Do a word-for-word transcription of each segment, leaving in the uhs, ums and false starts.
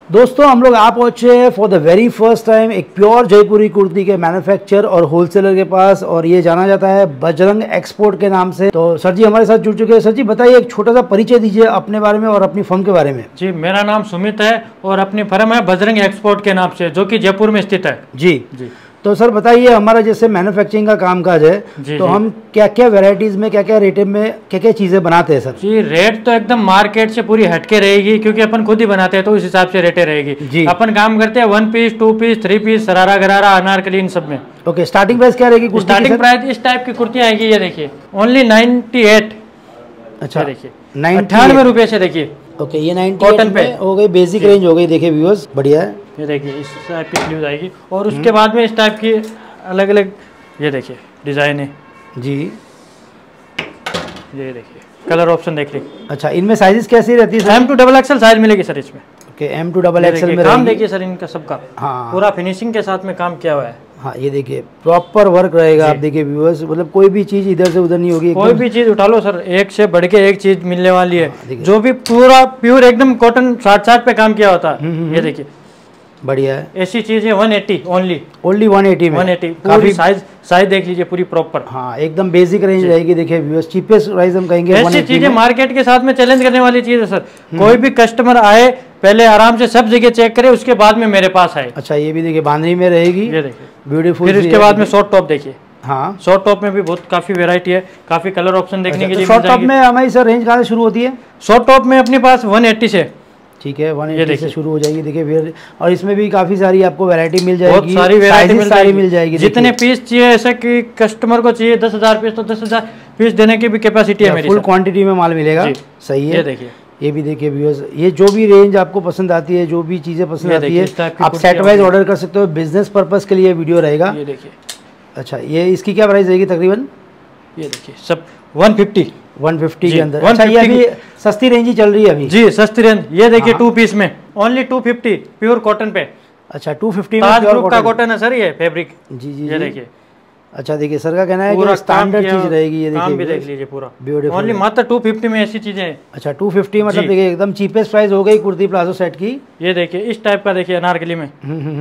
दोस्तों हम लोग आप पहुंचे हैं for the very first time एक प्योर जयपुरी कुर्ती के मैन्युफैक्चर और होलसेलर के पास, और ये जाना जाता है बजरंग एक्सपोर्ट के नाम से। तो सर जी हमारे साथ जुड़ चुके हैं। सर जी बताइए, एक छोटा सा परिचय दीजिए अपने बारे में और अपनी फर्म के बारे में। जी, मेरा नाम सुमित है और अपनी फर्म है बजरंग एक्सपोर्ट के नाम से, जो कि जयपुर में स्थित है। जी जी। तो सर बताइए, हमारा जैसे मैन्युफैक्चरिंग का कामकाज है, तो जी। हम क्या क्या वेराइटीज में, क्या क्या रेट में, क्या क्या चीजें बनाते हैं सर? जी, रेट तो एकदम मार्केट से पूरी हटके रहेगी, क्योंकि अपन खुद ही बनाते हैं तो उस हिसाब से रेटें रहेगी। अपन काम करते हैं one piece, two piece, three piece, सरारा गरारा, अनारकली, इन सब में। ओके, स्टार्टिंग प्राइस क्या रहेगी? स्टार्टिंग प्राइस इस टाइप की कुर्तियाँ आएगी, ये देखिए ओनली नाइन्टी एट। अच्छा, देखिए अट्ठानवे रुपये से। देखिए ओके, ये नाइन्टी कॉटन पे हो गई, बेसिक रेंज हो गई। देखिए व्यूअर्स, बढ़िया है। ये देखिए इस टाइप की स्लीव्स आएगी, और उसके बाद में इस टाइप की अलग अलग, ये देखिए डिजाइन है जी। ये देखिए कलर ऑप्शन देख लीजिए। अच्छा, इनमें साइजेस कैसी रहती है? M to double XL size मिलेगी सर इसमें। Okay, M to double XL में काम देखिए सर इनका सबका। हाँ, पूरा फिनिशिंग के साथ में काम किया हुआ है। हाँ, ये देखिए प्रॉपर वर्क रहेगा। आप देखिए व्यूअर्स, मतलब कोई भी चीज इधर से उधर नहीं होगी। कोई भी चीज उठा लो सर, एक से बढ़ के एक चीज मिलने वाली है। हाँ, जो भी पूरा प्योर एकदम कॉटन साठ साठ पे काम किया होता है। ये देखिए बढ़िया है। ऐसी चीज है one eighty only only one eighty में वन एटी। काफी साइज साइज देख लीजिए पूरी प्रॉपर। हाँ, एकदम बेसिक रेंज रहेगी। देखिए व्यूअर्स, चीपेस्ट प्राइस हम कहेंगे। ऐसी चीजें मार्केट के साथ में चैलेंज करने वाली चीज है सर। कोई भी कस्टमर आए, पहले आराम से सब जगह चेक करे, उसके बाद में मेरे पास आए। अच्छा, ये भी देखिए बांधनी में रहेगी। ये देखिए ब्यूटीफुल। फिर उसके बाद में शॉर्ट टॉप देखिए। हाँ, शॉर्ट टॉप में भी बहुत काफी वेरायटी है, काफी कलर ऑप्शन देखने के लिए। शॉर्ट टॉप में हमारी सर रेंज कहाँ से शुरू होती है? शॉर्ट टॉप में अपने पास वन एटी से, ठीक है, वन एटी से शुरू हो जाएगी। देखिए फिर, और इसमें भी काफी सारी आपको वैरायटी मिल जाएगी। बहुत सारी वैरायटी मिल सारी मिल जाएगी। जितने पीस चाहिए, ऐसे कि कस्टमर को चाहिए दस हजार पीस तो दस हजार पीस देने की भी कैपेसिटी है मेरी। फुल क्वांटिटी में माल मिलेगा। सही है। ये देखिए, ये भी देखिए व्यूअर्स, ये जो भी रेंज आपको पसंद आती है, जो भी चीजें पसंद आती है, आप सेट वाइज ऑर्डर कर सकते हो। बिजनेस पर्पस के लिए वीडियो रहेगा। ये देखिए। अच्छा, ये इसकी क्या प्राइस रहेगी तकरीबन? ये देखिए सब वन फिफ्टी वन फिफ्टी के अंदर। अच्छा, ये अभी सस्ती रेंज ही चल रही है अभी? जी, सस्ती रेंज। ये देखिए टू पीस में only two fifty pure cotton पे। अच्छा, टू फिफ्टी में ताज ग्रुप का कॉटन है सर, ये फैब्रिक। जी जी, ये देखिए। अच्छा देखिए, सर का कहना है कि स्टैंडर्ड चीज रहेगी। ये काम भी देख लीजिए पूरा ब्यूटीफुल। ओनली मात्र टू फिफ्टी में ऐसी चीजें हैं। अच्छा, टू फिफ्टी मतलब देखिए एकदम चीपेस्ट प्राइस हो गई कुर्ती प्लाजो सेट की। ये देखिए इस टाइप का, देखिए अनारकली में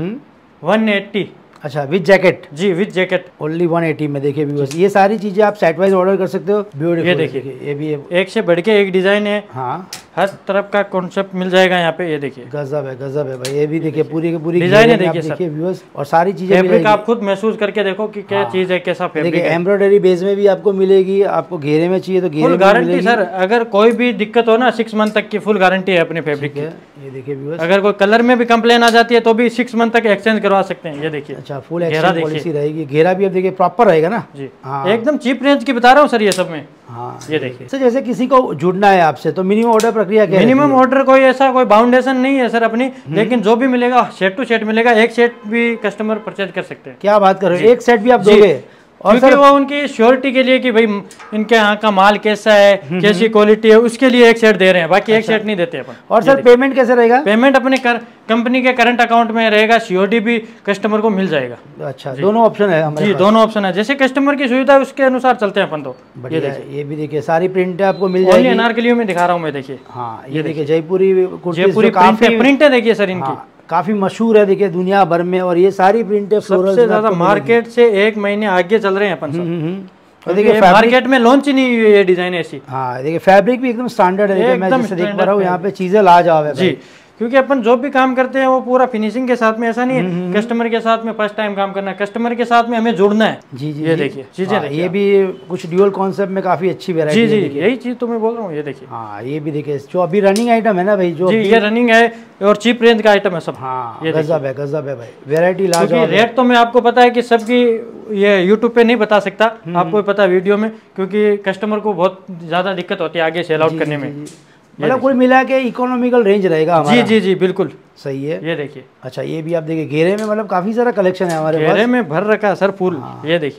वन एट्टी। अच्छा, विद जैकेट? जी, with jacket only one eighty में। देखिए व्यूअर्स, ये सारी चीजें आप सेट वाइज ऑर्डर कर सकते हो। ब्यूटीफुल। ये देखिए, ये भी एक से बढ़ के एक डिजाइन है। हाँ, हर तरफ का कॉन्सेप्ट मिल जाएगा यहाँ पे। ये देखिए गजब है, गजब है भाई। ये भी देखिए पूरी की पूरी डिजाइन है। देखिए व्यूअर्स, और सारी चीजें फैब्रिक आप खुद महसूस करके देखो कि क्या चीज है, कैसा फैब्रिक है। एम्ब्रॉयडरी बेस में भी आपको मिलेगी। आपको घेरे में चाहिए तो घेरे में गारंटी सर, अगर कोई भी दिक्कत हो ना, सिक्स मंथ तक की फुल गारंटी है अपने फैब्रिक की। ये देखिए व्यूअर्स, अगर कोई कलर में भी कंप्लेन आ जाती है तो भी सिक्स मंथ तक एक्सचेंज करवा सकते हैं। ये देखिए। अच्छा, फुल एक्सचेंज पॉलिसी रहेगी। घेरा भी अब देखिए प्रॉपर रहेगा ना जी। हाँ, एकदम चीप रेंज की बता रहा हूँ सर ये सब में। हाँ, ये देखिए सर, जैसे किसी को जुड़ना है आपसे तो मिनिमम ऑर्डर प्रक्रिया क्या है? मिनिमम ऑर्डर कोई ऐसा कोई बाउंडेशन नहीं है सर अपनी, लेकिन जो भी मिलेगा सेट टू सेट मिलेगा। एक सेट भी कस्टमर परचेज कर सकते हैं। क्या बात कर रहे हो, एक सेट भी आप दोगे? और क्योंकि वो उनकी श्योरिटी के लिए कि भाई इनके यहाँ का माल कैसा है, कैसी क्वालिटी है, उसके लिए एक सेट दे रहे हैं, बाकी एक सेट नहीं देते अपन। और सर पेमेंट कैसे रहेगा? पेमेंट अपने कर, कंपनी के करंट अकाउंट में रहेगा, सीओडी भी कस्टमर को मिल जाएगा। अच्छा, दोनों ऑप्शन है हमारे जी, दोनों ऑप्शन है। जैसे कस्टमर की सुविधा है उसके अनुसार चलते हैं अपन तो। ये देखिए, ये भी देखिए सारी प्रिंट आपको मिल जाएगी। अनारकली में दिखा रहा हूँ मैं। देखिए, हाँ, ये देखिए जयपुरी जयपुरी प्रिंट है। देखिए सर इनकी काफी मशहूर है, देखिए दुनिया भर में, और ये सारी प्रिंटें सबसे ज्यादा मार्केट से एक महीने आगे चल रहे हैं अपन सब। और देखिए मार्केट में लॉन्च ही नहीं हुई ये डिजाइन ऐसी। हाँ, देखिए फैब्रिक भी एकदम स्टैंडर्ड है। मैं जैसे देख पा रहा हूँ यहाँ पे चीजें लाजवाब है जी, क्योंकि अपन जो भी काम करते हैं वो पूरा फिनिशिंग के साथ में। ऐसा नहीं है कस्टमर के साथ में फर्स्ट टाइम काम करना है, कस्टमर के साथ में हमें जुड़ना है। जी जी, ये देखिए चीजें, ये भी कुछ ड्यूअल कॉन्सेप्ट में काफी अच्छी वैरायटी है। जी जी, यही चीज तो मैं बोल रहा हूँ। ये देखिए, हाँ, ये भी देखिए जो अभी रनिंग आइटम है ना भाई, जो ये रनिंग है और चीप रेंज का आइटम है सब। हाँ, ये गजब है, गजब है भाई, वेरायटी लाजवाब। रेट तो मैं आपको पता है कि सबकी ये यूट्यूब पे नहीं बता सकता, आपको पता है वीडियो में, क्योंकि कस्टमर को बहुत ज्यादा दिक्कत होती है आगे सेल आउट करने में। मतलब कुल मिला के इकोनॉमिकल रेंज रहेगा हमारा। जी जी जी, बिल्कुल सही है। ये देखिए। अच्छा, ये भी आप देखिए घेरे में, मतलब काफी सारा कलेक्शन है हमारे पास। घेरे में भर रखा है सर फूल। ये देखिए,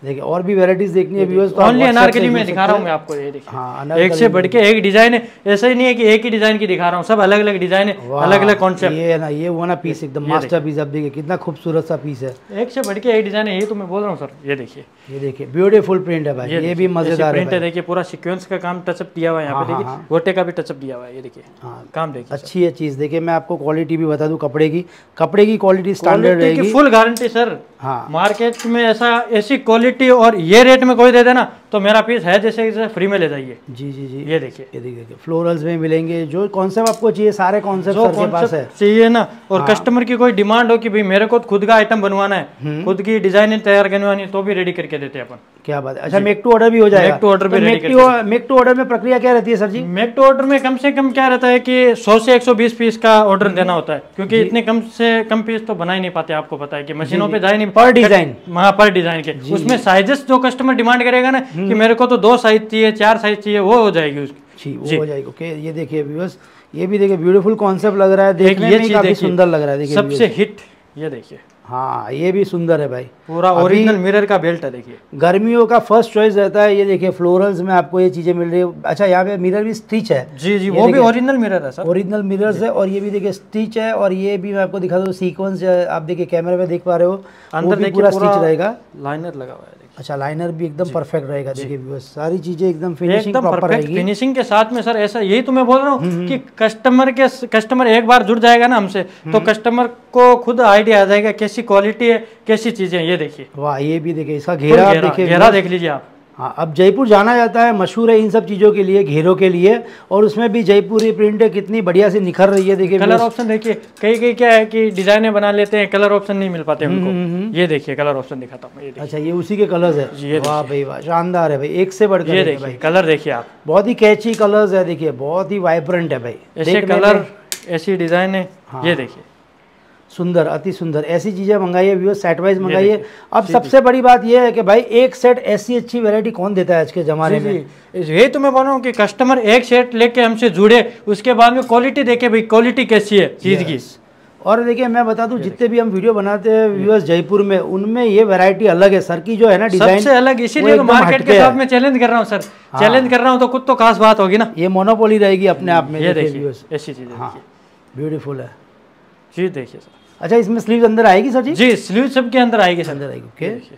देखिए और भी वैरायटीज देखनी है व्यूअर्स, ओनली अनारकली में दिखा रहा हूँ मैं आपको, ये देखिए हाँ, एक से बढ़ के एक डिजाइन है। ऐसा ही नहीं है कि एक ही डिजाइन की दिखा रहा हूँ, सब अलग अलग डिजाइन है, अलग अलग कॉन्सेप्ट। ये है ना, ये वो ना पीस एकदम मास्टर पीस, अब देखिए कितना खूबसूरत सा पीस है, एक से बढ़ के एक डिजाइन है, ये तो मैं बोल रहा हूँ सर। ये देखिए, ये देखिए ब्यूटीफुल प्रिंट है भाई, ये भी मजेदार प्रिंट है। देखिए पूरा सीक्वेंस का काम टचअप दिया हुआ है यहाँ पे, देखिए गोटे का भी टचअप दिया हुआ है, ये देखिए काम देखिए अच्छी है चीज। देखिए मैं आपको क्वालिटी भी बता दूं, कपड़े की कपड़े की क्वालिटी स्टैंडर्ड रहेगी, फुल गारंटी सर। हाँ मार्केट में ऐसा ऐसी क्वालिटी और ये रेट में कोई दे देना तो मेरा पीस है जैसे जैसे फ्री में ले जाइए। जी जी जी, ये देखिए, ये देखिए फ्लोरल्स में मिलेंगे, जो कॉन्सेप्ट आपको चाहिए सारे कॉन्सेप्ट सर के पास है, चाहिए ना। और हाँ। कस्टमर की कोई डिमांड हो कि भाई मेरे को खुद का आइटम बनवाना है, खुद की डिजाइन तैयार करवानी है, तो भी रेडी करके देते हैं अपन। क्या बात है। अच्छा मेक टू ऑर्डर भी हो जाएगा? मेक टू ऑर्डर भी मेक टू ऑर्डर में प्रक्रिया क्या रहती है सर जी? मेक टू ऑर्डर में कम से कम क्या रहता है कि सौ से एक सौ बीस पीस का ऑर्डर देना होता है, क्योंकि इतने कम से कम पीस तो बना ही नहीं पाते, आपको पता है कि मशीनों पे जाए नहीं पर डिजाइन, हाँ पर डिजाइन के। उसमें साइजेस जो कस्टमर डिमांड करेगा ना कि मेरे को तो दो साइज चाहिए, चार साइज चाहिए, वो हो जाएगी उसकी, वो हो जाएगी। ओके ये देखिए व्यूअर्स, ये भी देखिए ब्यूटीफुल कॉन्सेप्ट लग रहा है, देखने में काफी सुंदर लग रहा है। देखिए सबसे हिट ये देखिए, हाँ ये भी सुंदर है भाई, पूरा ओरिजिनल मिरर का बेल्ट है। देखिए गर्मियों का फर्स्ट चॉइस रहता है, ये देखिए फ्लोरल्स में आपको ये चीजें मिल रही है। अच्छा यहाँ पे मिरर भी स्टिच है, जी जी वो भी ओरिजिनल मिरर है सर, ओरिजिनल मिरर्स है। और ये भी देखिए स्टिच है, और ये भी मैं आपको दिखा दूँ सीक्वेंस, आप देखिए कैमरे में देख पा रहे हो, अंदर देखिए पूरा स्टिच रहेगा, लाइनर लगा हुआ है। अच्छा लाइनर भी एकदम परफेक्ट रहेगा। देखिए व्यूअर्स सारी चीजें एकदम फिनिशिंग प्रॉपर रहेगी, फिनिशिंग के साथ में सर। ऐसा यही तो मैं बोल रहा हूँ कि कस्टमर के कस्टमर एक बार जुड़ जाएगा ना हमसे, तो कस्टमर को खुद आइडिया आ जाएगा कैसी क्वालिटी है, कैसी चीजें। ये देखिए वाह, ये भी देखिए इसका घेरा, घेरा, देखिए घेरा देख लीजिए आप। हाँ अब जयपुर जाना जाता है, मशहूर है इन सब चीज़ों के लिए, घेरों के लिए, और उसमें भी जयपुरी प्रिंट कितनी बढ़िया से निखर रही है। देखिए कलर ऑप्शन देखिए, कई कई क्या है कि डिजाइने बना लेते हैं, कलर ऑप्शन नहीं मिल पाते उनको। ये देखिए कलर ऑप्शन दिखाता हूँ, अच्छा ये उसी के कलर्स है। वाह भाई वाह, शानदार है भाई, एक से बढ़कर। ये देखिए कलर देखिए आप, बहुत ही कैची कलर्स है, देखिए बहुत ही वाइब्रेंट है भाई, ऐसे कलर ऐसी डिजाइन है। ये देखिए सुंदर, अति सुंदर, ऐसी चीज़ें मंगाइए व्यूअर्स, सेट वाइज मंगाइए। अब सबसे बड़ी बात यह है कि भाई एक सेट ऐसी अच्छी वैरायटी कौन देता है आज के ज़माने में। यही तो मैं बोल रहा हूँ कि कस्टमर एक सेट लेके हमसे जुड़े, उसके बाद में क्वालिटी देखे भाई क्वालिटी कैसी है चीज़ की। और देखिए मैं बता दूं, जितने भी हम वीडियो बनाते हैं व्यूअर्स जयपुर में, उनमें ये वैरायटी अलग है सर की, जो है ना डिजाइन सबसे अलग, इसीलिए तो मार्केट के साथ में चैलेंज कर रहा हूँ सर। चैलेंज कर रहा हूँ तो कुछ तो खास बात होगी ना, ये मोनोपोली रहेगी अपने आप में। ये देखिए ऐसी चीज़, हाँ ब्यूटीफुल है जी। देखिए सर, अच्छा इसमें स्लीव अंदर आएगी सर जी? जी स्लीव सब के अंदर आएगी, अंदर आएगी। ओके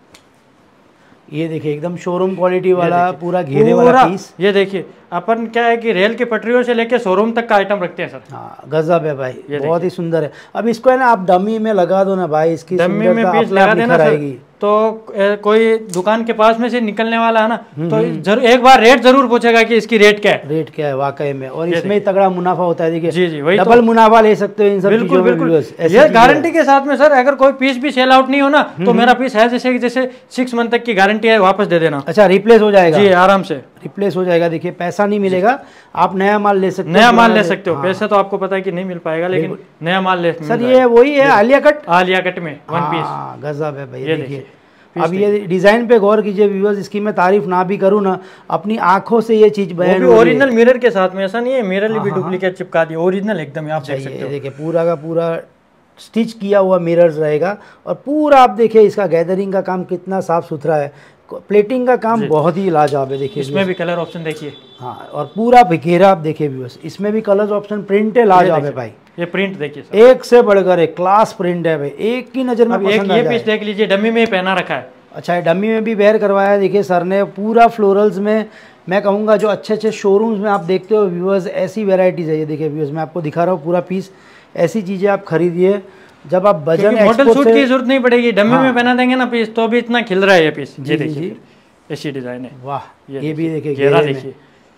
ये देखिए एकदम शोरूम क्वालिटी वाला पूरा घेरे वाला पीस। ये देखिए अपन क्या है कि रेल की पटरियों से लेके शोरूम तक का आइटम रखते हैं सर। हाँ गजब है भाई, बहुत ही सुंदर है। अब इसको है ना आप डमी में लगा दो ना भाई, इसकी डमी में पीस लगा देना सर, तो ए, कोई दुकान के पास में से निकलने वाला है ना, तो जरूर एक बार रेट जरूर पूछेगा कि इसकी रेट क्या है, रेट क्या है वाकई में। और इसमें ही तगड़ा मुनाफा होता है। देखिए जी जी वही डबल मुनाफा ले सकते हो इन सब चीजों में, ये गारंटी के साथ में सर। अगर कोई पीस भी सेल आउट नहीं हो ना, तो मेरा पीस है जैसे जैसे सिक्स मंथ तक की गारंटी है, वापस दे देना। अच्छा रिप्लेस हो जाएगा? जी आराम से रिप्लेस हो जाएगा। देखिए पैसा नहीं मिलेगा, आप नया माल ले सकते हो, नया माल ले सकते हो। पैसा तो आपको पता है कि नहीं मिल पाएगा, लेकिन नया माल ले सर। ये वही है आलिया कट, आलिया कट में वन पीस, गजब है भाई। देखिए अब ये डिजाइन पे गौर कीजिए व्यूअर्स, इसकी मैं तारीफ ना भी करूँ ना, अपनी आंखों से ये चीज बयान हो रही है। ओरिजिनल मिरर के साथ में, ऐसा नहीं है मिरर भी डुप्लीकेट चिपका दिया, ओरिजिनल एकदम आप देख सकते हो। देखिए पूरा का पूरा स्टिच किया हुआ मिरर्स रहेगा, और पूरा आप देखिए इसका गैदरिंग का काम कितना साफ सुथरा है, प्लेटिंग का काम बहुत ही लाजवाब है। देखिए इसमें भी कलर ऑप्शन देखिए, हाँ और पूरा घेरा आप देखिए व्यूअर्स, इसमें भी कलर ऑप्शन, प्रिंट है लाजवाब है भाई। ये प्रिंट देखिए, एक से बढ़कर एक क्लास प्रिंट है भाई, एक ही नजर में पसंद आ जाए। ये पीस देख लीजिए, डमी में पहना रखा है। अच्छा डमी में भी वेयर करवाया है। देखिए सर ने पूरा फ्लोरल्स में, मैं कहूँगा जो अच्छे अच्छे शोरूम्स में आप देखते हो व्यूअर्स, ऐसी वेराइटीज़ है। ये देखिए व्यूअर्स मैं आपको दिखा रहा हूँ पूरा पीस, ऐसी चीज़ें आप खरीदिए जब आप वजन मॉडल सूट की जरूरत नहीं पड़ेगी, डमी हाँ। में पहना देंगे ना पीस, तो भी इतना खिल रहा है ये पीस। जी देखिए ऐसी डिजाइन है, वाह ये भी देखिए घेरा देखिए,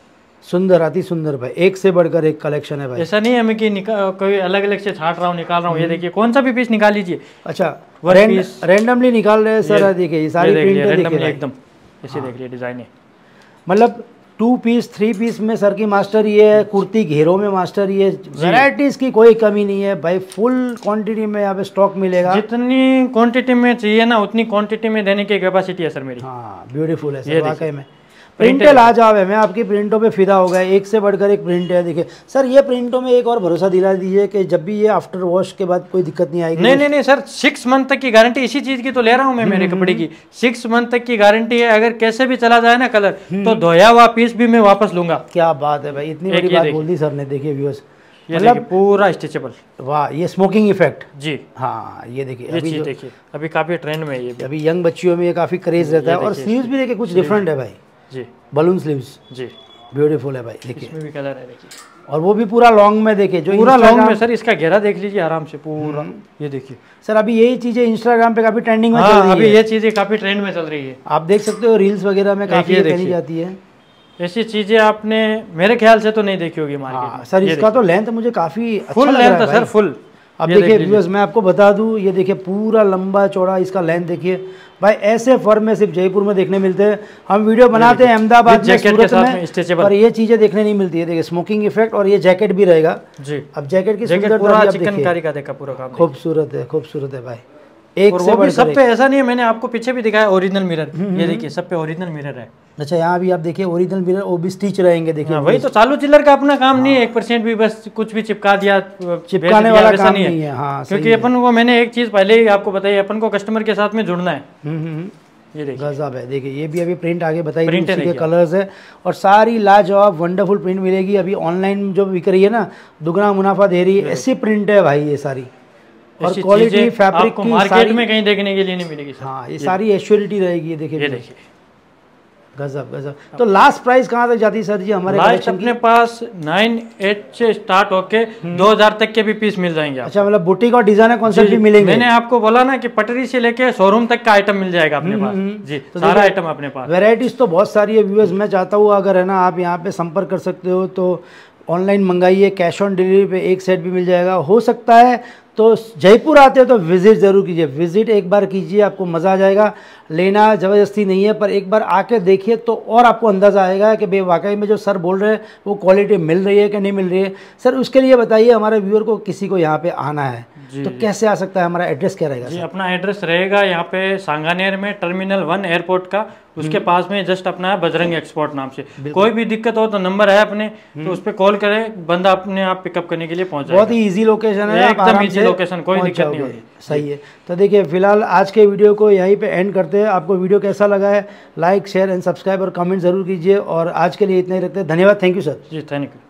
सुंदर, अति सुंदर भाई, एक से बढ़कर एक कलेक्शन है भाई। ऐसा नहीं है मैं कि कोई अलग अलग से छाट रहा हूँ, निकाल रहा हूँ। ये देखिए कौन सा भी पीस निकाल लीजिए। अच्छा रैंडमली निकाल रहे हैं सर। देखिए ये सारी प्रिंट देखिए एकदम ऐसे देख रही है डिजाइन है, मतलब टू पीस थ्री पीस में सर की मास्टर ये है, कुर्ती घेरों में मास्टर ये, वैराइटीज की कोई कमी नहीं है भाई, फुल क्वांटिटी में यहाँ पे स्टॉक मिलेगा। जितनी क्वांटिटी में चाहिए ना, उतनी क्वांटिटी में देने की कैपेसिटी है सर मेरी। हाँ ब्यूटीफुल है सर वाकई में। प्रिंटें लाजवाब है, मैं आपकी प्रिंटों पे फिदा हो गया, एक से बढ़कर एक प्रिंट है। देखिए सर ये प्रिंटों में एक और भरोसा दिला दीजिए कि जब भी ये आफ्टर वॉश के बाद कोई दिक्कत नहीं आएगी। नहीं नहीं नहीं सर, सिक्स मंथ तक की गारंटी इसी चीज की तो ले रहा हूँ मैं, मेरे कपड़े की सिक्स मंथ तक की गारंटी है। अगर कैसे भी चला जाए ना कलर, तो धोया हुआ पीस भी मैं वापस लूंगा। क्या बात है भाई, इतनी बड़ी बात बोल दी सर ने। देखिए व्यूअर्स, मतलब पूरा स्ट्रेचेबल। वाह, ये स्मोकिंग इफेक्ट जी। हाँ ये देखिए, ये चीज देखिए अभी काफी ट्रेंड में है ये भी। अभी यंग बच्चियों में ये काफी क्रेज रहता है। और स्लीव्स भी देखिए कुछ डिफरेंट है भाई जी, बलून स्लीव्स जी, ब्यूटीफुल है भाई। देखिए इसमें भी कलर है देखिए, और वो भी पूरा लॉन्ग में। देखिए जो पूरा लॉन्ग में सर, इसका घेरा देख लीजिए आराम से पूरा। ये देखिए सर, अभी यही चीजें इंस्टाग्राम पे काफी ट्रेंडिंग में हाँ, चल रही है। अभी ये चीजें काफी ट्रेंड में चल रही है, आप देख सकते हो रील्स वगैरह में काफी पहनी जाती है। ऐसी चीजें आपने मेरे ख्याल से तो नहीं देखी होगी मार्केट में। सर इसका तो लेंथ मुझे काफी अच्छा फुल लेंथ है सर, फुल। अब देखिए व्यूअर्स, मैं आपको बता दूं, ये देखिए पूरा लंबा चौड़ा इसका लेंथ देखिए भाई। ऐसे फर्म में सिर्फ जयपुर में देखने मिलते हैं। हम वीडियो बनाते हैं अहमदाबाद में, सूरत में, पर ये चीजें देखने नहीं मिलती है। देखिए स्मोकिंग इफेक्ट, और ये जैकेट भी रहेगा जी। अब जैकेट की पूरा चिकनकारी का देखा पूरा काम, खूबसूरत है, खूबसूरत है भाई। एक और से वो भी सब पे ऐसा नहीं है, मैंने आपको पीछे भी दिखाया ओरिजिनल मिरर। ये देखिए सब पे ओरिजिनल मिरर है। अच्छा, यहाँ भी आप देखिए ओरिजिनल मिरर, वो भी स्टिच रहेंगे। देखिए वही तो चालू चिल्लर का अपना काम नहीं है, एक परसेंट भी बस कुछ भी चिपका दिया, चिपकाने वाला काम नहीं है। हाँ, क्योंकि अपन को, मैंने एक चीज पहले ही आपको बताई, अपन को कस्टमर के साथ में जुड़ना है। ये देखिए गजब है। देखिए ये भी अभी प्रिंट आगे बताइए, उसी के कलर्स है और सारी लाजवाब वंडरफुल प्रिंट मिलेगी। अभी ऑनलाइन जो बिक रही है ना, दुगना मुनाफा दे रही है, ऐसी प्रिंट है भाई ये सारी। और क्वालिटी फैब्रिक की मार्केट में कहीं देखने के लिए नहीं मिलेगी। हाँ, ये सारी एश्योरिटी रहेगी। ये देखिए, ये देखिए गजब गजब। तो लास्ट प्राइस कहाँ तक जाती है सर जी हमारे? लास्ट अपने पास नाइन एट से स्टार्ट होके दो हजार तक के भी पीस मिल जाएंगे। अच्छा, मतलब बुटीक और डिजाइनर कॉन्सेप्ट भी मिलेंगे। मैंने आपको बोला ना कि पटरी से लेके शोरूम तक का आइटम मिल जाएगा अपने पास जी, तो सारा आइटम अपने पास। वेराइटीज तो बहुत सारी है व्यूअर्स। मैं चाहता हूँ अगर है ना आप यहाँ पे संपर्क कर सकते हो तो ऑनलाइन मंगाइए, कैश ऑन डिलीवरी पे एक सेट भी मिल जाएगा। हो सकता है तो जयपुर आते हो तो विज़िट ज़रूर कीजिए, विज़िट एक बार कीजिए, आपको मज़ा आ जाएगा। लेना ज़बरदस्ती नहीं है, पर एक बार आके देखिए तो और आपको अंदाज़ा आएगा कि भाई वाकई में जो सर बोल रहे हैं वो क्वालिटी मिल रही है कि नहीं मिल रही है। सर उसके लिए बताइए, हमारे व्यूअर को किसी को यहाँ पे आना है तो कैसे आ सकता है? हमारा एड्रेस क्या रहेगा? जी, अपना एड्रेस रहेगा यहाँ पे सांगानेर में, टर्मिनल वन एयरपोर्ट का, उसके पास में जस्ट अपना है बजरंग एक्सपोर्ट नाम से। कोई भी दिक्कत हो तो नंबर है अपने, तो उस पर कॉल करें, बंदा अपने आप पिकअप करने के लिए पहुंच जाएगा। बहुत ही इजी लोकेशन है, एकदम इजी लोकेशन, कोई दिक्कत नहीं होगी। सही है। तो देखिए फिलहाल आज के वीडियो को यहीं पे एंड करते हैं। आपको वीडियो कैसा लगा है, लाइक शेयर एंड सब्सक्राइब और कमेंट जरूर कीजिए। और आज के लिए इतना ही रखते हैं। धन्यवाद, थैंक यू सर। जी थैंक यू।